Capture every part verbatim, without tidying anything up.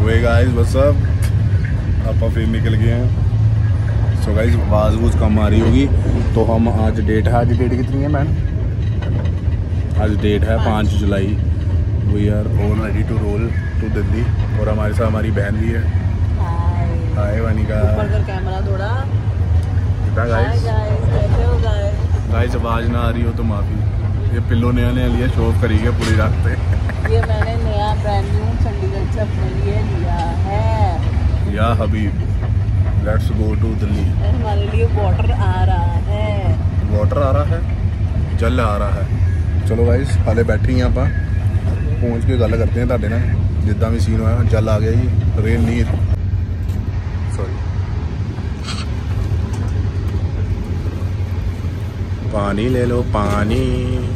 Way guys बस अब आप फिर निकल गए हैं। सो गाइस आवाज़ वूज कम आ रही होगी तो हम आज डेट है, आज डेट कितनी है मैम? आज डेट है पाँच जुलाई। We are all ready to roll to Delhi और हमारे साथ हमारी बहन भी है। हाय वनिका। ऊपर कर कैमरा थोड़ा। गाइस गाइस आवाज़ ना आ रही हो तो माफ़ी। ये पिल्लो नया नया लिया, शो ऑफ करी है पूरी रात पे। ये मैंने नया ब्रांड न्यू चंडीगढ़ से अपने लिए लिया है। या हबीब लेट्स गो टू दिल्ली। हमारे लिए वाटर आ रहा है। वाटर आ रहा है, जल आ रहा है। चलो गाइस हाले बैठी हैं आप पहुँच के गल करते हैं ताड़े नाल जिद्दां भी सीन होया। जल आ गया जी, रेन नीर सॉरी पानी ले लो पानी,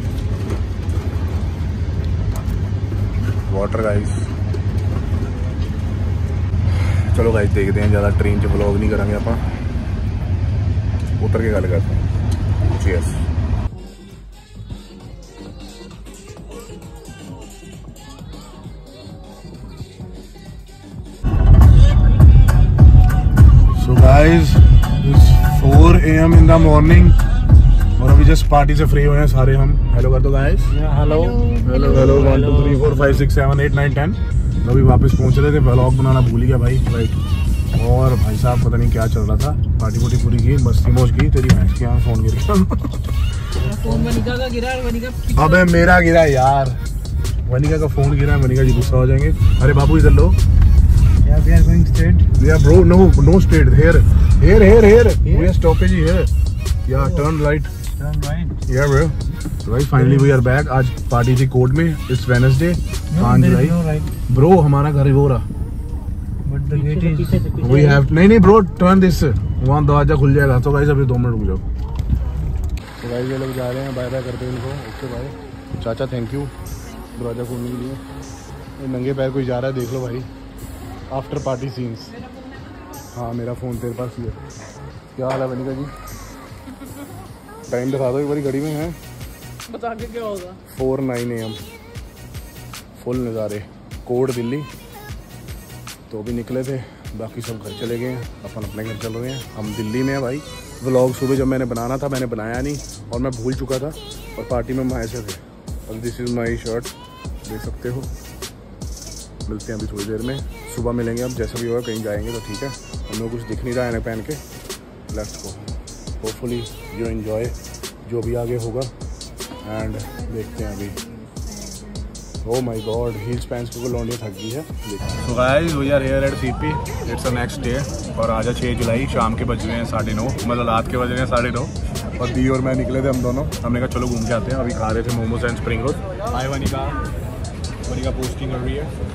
वाटर गाइस। चलो गाइस देखते हैं, ज़्यादा ट्रेन च व्लॉग नहीं करांगे आप, उतर के गल करते हैं। Cheers. So guys it's four A M in the morning और अभी जस्ट पार्टी से फ्री हुए हैं सारे हम। हेलो कर दो guys. Hello hello hello one two three four five six seven eight nine ten. तो अभी वापस पहुंच रहे थे, व्लॉग बनाना भूल गया भाई। राइट। और भाई साहब पता नहीं क्या चल रहा था, पार्टी पुटी पूरी की, मस्ती मौज की। तेरी भैंस के यहाँ फोन गिर गया। फोन वनिका का गिरा है, वनिका अबे मेरा गिरा यार, वनिका का फोन गिरा है। वनिका जी गुस्सा हो जाएंगे। अरे बाबू इधर लो। Yeah, we are going straight. Yeah bro, no no straight here here here here we are stoppage here. Yeah, turn right. Turn right. Yeah bro. Right, finally we are back. आज पार्टी थी court में। It's Wednesday. No, पाँच there July. is no right. Bro हमारा घर वो रहा। But the gate is. We have नहीं नहीं bro, turn this. वहाँ दरवाजा खुल जाएगा। तो गाइस अभी दो मिनट रुक जाओ। तो गाइस ये लोग जा रहे हैं, बाय बाय करते हैं इनको। Okay bye. चाचा थैंक यू दरवाजा खोलने के लिए। ये नंगे पैर कोई जा रहा है, देख लो भाई। After party scenes. हाँ मेरा फ़ोन तेरे पास ही है। क्या हाल है वनिका जी? टाइम दिखा दो एक बारी घड़ी में है। बता के क्या होगा? Four nine A M full नज़ारे, कोड दिल्ली। तो भी निकले थे, बाकी सब घर चले गए हैं, अपन अपने घर चल रहे हैं। हम दिल्ली में हैं भाई। व्लॉग सुबह जब मैंने बनाना था मैंने बनाया नहीं और मैं भूल चुका था और पार्टी में हम ऐसे थे। और दिस इज़ माई शर्ट, देख सकते हो। मिलते हैं अभी थोड़ी देर में, सुबह मिलेंगे। अब जैसा भी होगा कहीं जाएंगे तो ठीक है। हम लोग कुछ दिख नहीं रहा है पहन के। Let's go, hopefully you enjoy जो भी आगे होगा। एंड देखते हैं अभी। Oh my god, heels pants को लौंडियाँ थक गई है। So guys we are here at CP. It's a next day और आज है छः जुलाई। शाम के बज रहे हैं साढ़े नौ, मतलब रात के बज रहे हैं साढ़े नौ। और दी और मैं निकले थे हम दोनों। हमने कहा चलो घूम के आते हैं। अभी खा रहे थे मोमोज एंड स्प्रिंग रोल। हाय वनिका। वनिका पोस्टिंग कर रही है।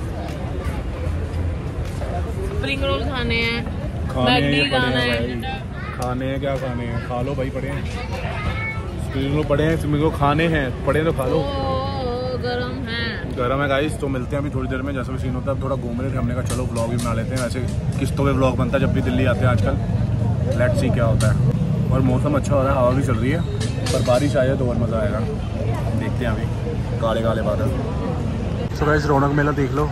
स्प्रिंग रोल खाने हैं, खाने मैगडी खाना है। खाने हैं, क्या खाने हैं? खा लो भाई, पड़े हैं स्प्रिंग रोल, पड़े हैं स्प्रिंग रोल, खाने हैं, पड़े तो खा लो। गरम है, गरम है गाइस। तो मिलते हैं अभी थोड़ी देर में, जैसा भी सीन होता है। थोड़ा घूम रहे थे, हमने कहा चलो व्लॉग भी बना लेते हैं। वैसे किस्तों पे व्लॉग बनता है जब भी दिल्ली आते हैं आजकल। लेट्स सी क्या होता है। और मौसम अच्छा हो रहा है, हवा भी चल रही है, पर बारिश आ जाए तो और मज़ा आएगा। देखते हैं अभी काले काले बादल। तो गाइस रौनक मेला देख लो।